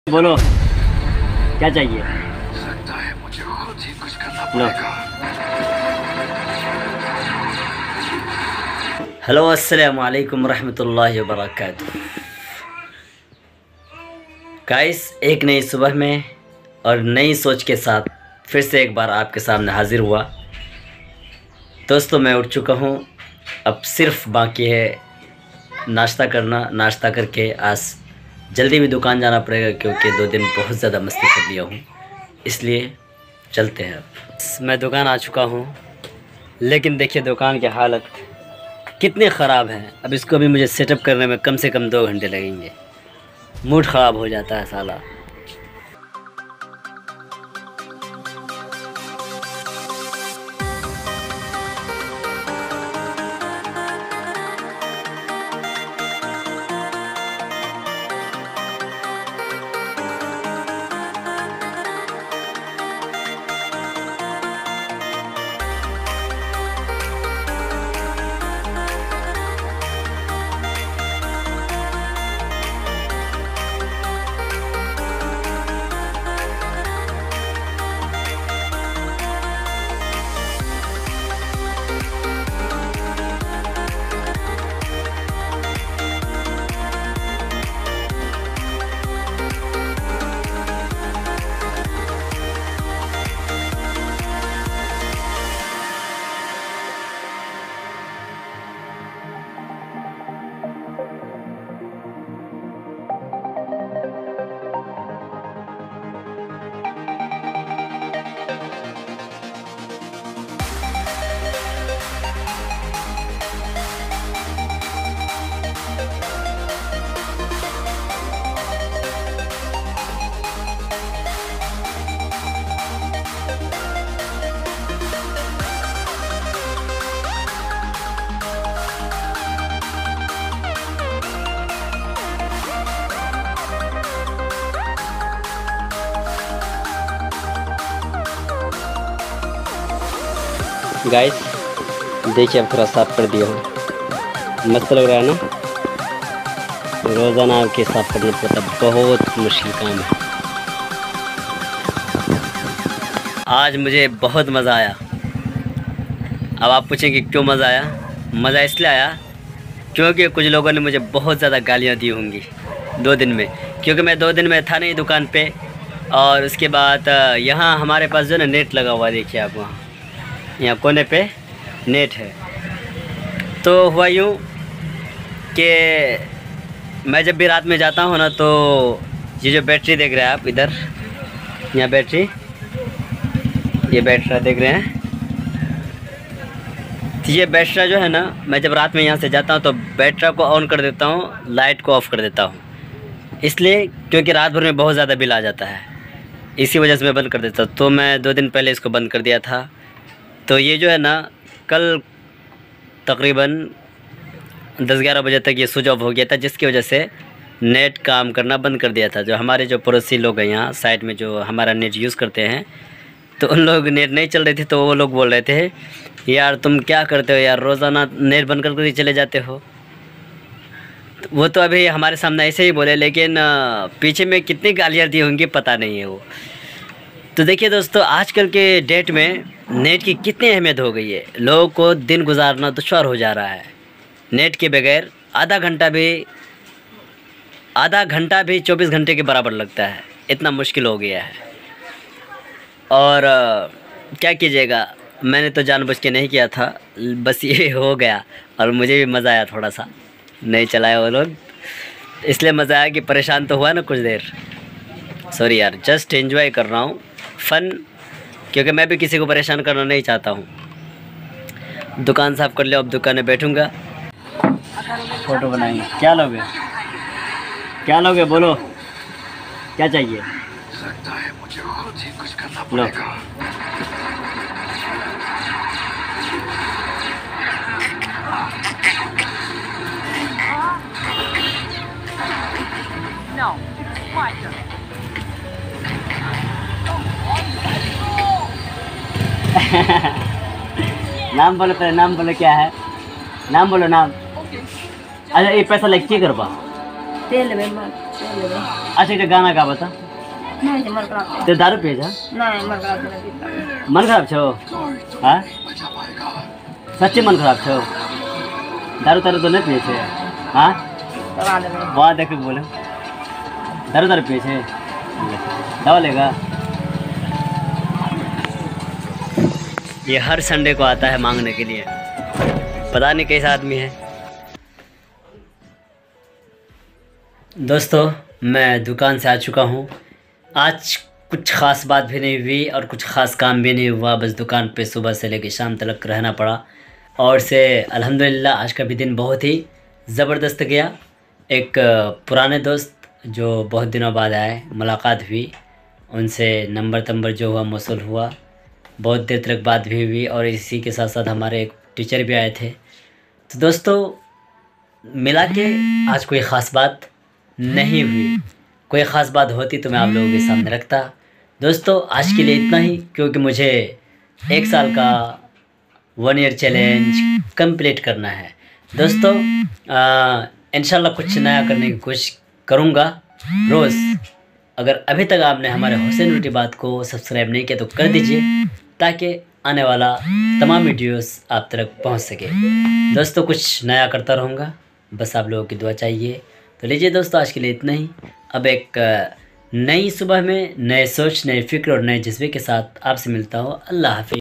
बोलो क्या चाहिए? लगता है मुझे खुद ही कुछ करना पड़ेगा। हेलो अस्सलामु अलैकुम रहमतुल्लाहि व बरकातुहू। गाइस, एक नई सुबह में और नई सोच के साथ फिर से एक बार आपके सामने हाजिर हुआ। दोस्तों, मैं उठ चुका हूँ, अब सिर्फ बाकी है नाश्ता करना। नाश्ता करके आज जल्दी भी दुकान जाना पड़ेगा क्योंकि 2 दिन बहुत ज़्यादा मस्ती कर लिया हूँ, इसलिए चलते हैं। अब मैं दुकान आ चुका हूँ, लेकिन देखिए दुकान की हालत कितने ख़राब है। अब इसको भी मुझे सेटअप करने में कम से कम 2 घंटे लगेंगे। मूड ख़राब हो जाता है साला। गाइस देखिए, अब थोड़ा साफ़ कर दिया हूँ। मस्त लग रहा है ना? रोज़ाना आपके साफ़ करना पड़ता, बहुत मुश्किल काम है। आज मुझे बहुत मज़ा आया। अब आप पूछेंगे क्यों मज़ा आया? मज़ा इसलिए आया क्योंकि कुछ लोगों ने मुझे बहुत ज़्यादा गालियाँ दी होंगी 2 दिन में, क्योंकि मैं 2 दिन में था नहीं दुकान पे। और उसके बाद यहाँ हमारे पास जो है ना नेट लगा हुआ, देखिए आप वहाँ यहाँ कोने पे नेट है। तो हुआ यूँ कि मैं जब भी रात में जाता हूँ ना, तो ये जो बैटरी देख रहे हैं आप इधर, यहाँ बैटरी, ये बैटरा देख रहे हैं, तो ये बैटरा जो है ना, मैं जब रात में यहाँ से जाता हूँ तो बैटरा को ऑन कर देता हूँ, लाइट को ऑफ़ कर देता हूँ। इसलिए क्योंकि रात भर में बहुत ज़्यादा बिल आ जाता है, इसी वजह से मैं बंद कर देता हूँ। तो मैं 2 दिन पहले इसको बंद कर दिया था। तो ये जो है ना, कल तकरीबन 10-11 बजे तक ये स्विच ऑफ हो गया था, जिसकी वजह से नेट काम करना बंद कर दिया था। जो हमारे जो पड़ोसी लोग हैं यहाँ साइड में, जो हमारा नेट यूज़ करते हैं, तो उन लोग नेट नहीं चल रही थी, तो वो लोग बोल रहे थे यार तुम क्या करते हो यार, रोज़ाना नेट बंद कर ही चले जाते हो। वो तो अभी हमारे सामने ऐसे ही बोले, लेकिन पीछे में कितनी गालियाँ दी होंगी पता नहीं है वो। तो देखिए दोस्तों, आजकल के डेट में नेट की कितनी अहमियत हो गई है। लोगों को दिन गुजारना दुश्वार हो जा रहा है। नेट के बगैर आधा घंटा भी 24 घंटे के बराबर लगता है, इतना मुश्किल हो गया है। और क्या कीजिएगा, मैंने तो जानबूझ के नहीं किया था, बस ये हो गया। और मुझे भी मज़ा आया, थोड़ा सा नहीं चलाया वो लोग, इसलिए मज़ा आया कि परेशान तो हुआ ना कुछ देर। सॉरी यार, जस्ट एंजॉय कर रहा हूँ, फ़न, क्योंकि मैं भी किसी को परेशान करना नहीं चाहता हूँ। दुकान साफ़ कर लिया, अब दुकान में बैठूँगा, फ़ोटो बनाएंगे। क्या लोगे? क्या लोगे? बोलो क्या चाहिए? लगता है मुझे खुद ही कुछ करना पड़ेगा। No, it's quieter. नाम बोलो, पहले नाम बोलो, क्या है नाम? बोलो नाम। अच्छा, ये पैसा लेके क्या करबा? तेल में मत अच्छा एक गाना गा बता ते दारू पिए जा मन खराब छो हाँ सच्चे मन खराब छो दारू तारू तो नहीं पिए छे हाँ वाह देख बोले दारू तारू पिए छे दवा लेगा। ये हर संडे को आता है मांगने के लिए, पता नहीं कैसा आदमी है। दोस्तों मैं दुकान से आ चुका हूँ। आज कुछ ख़ास बात भी नहीं हुई और कुछ ख़ास काम भी नहीं हुआ, बस दुकान पे सुबह से लेकर शाम तक रहना पड़ा और से अल्हम्दुलिल्लाह आज का भी दिन बहुत ही ज़बरदस्त गया। एक पुराने दोस्त जो बहुत दिनों बाद आए, मुलाकात हुई, उनसे नंबर जो हुआ मौसूल हुआ, बहुत देर तक बात भी हुई और इसी के साथ साथ हमारे एक टीचर भी आए थे। तो दोस्तों मिला के आज कोई ख़ास बात नहीं हुई, कोई ख़ास बात होती तो मैं आप लोगों के सामने रखता। दोस्तों आज के लिए इतना ही, क्योंकि मुझे 1 साल का 1 ईयर चैलेंज कंप्लीट करना है। दोस्तों इंशाल्लाह कुछ नया करने की कोशिश करूँगा रोज़। अगर अभी तक आपने हमारे हुसैन रोटी बात को सब्सक्राइब नहीं किया तो कर दीजिए, ताकि आने वाला तमाम वीडियोस आप तक पहुंच सके। दोस्तों कुछ नया करता रहूँगा, बस आप लोगों की दुआ चाहिए। तो लीजिए दोस्तों आज के लिए इतना ही। अब एक नई सुबह में नए सोच, नए फ़िक्र और नए जज्बे के साथ आपसे मिलता हूँ। अल्लाह हाफ़िज़।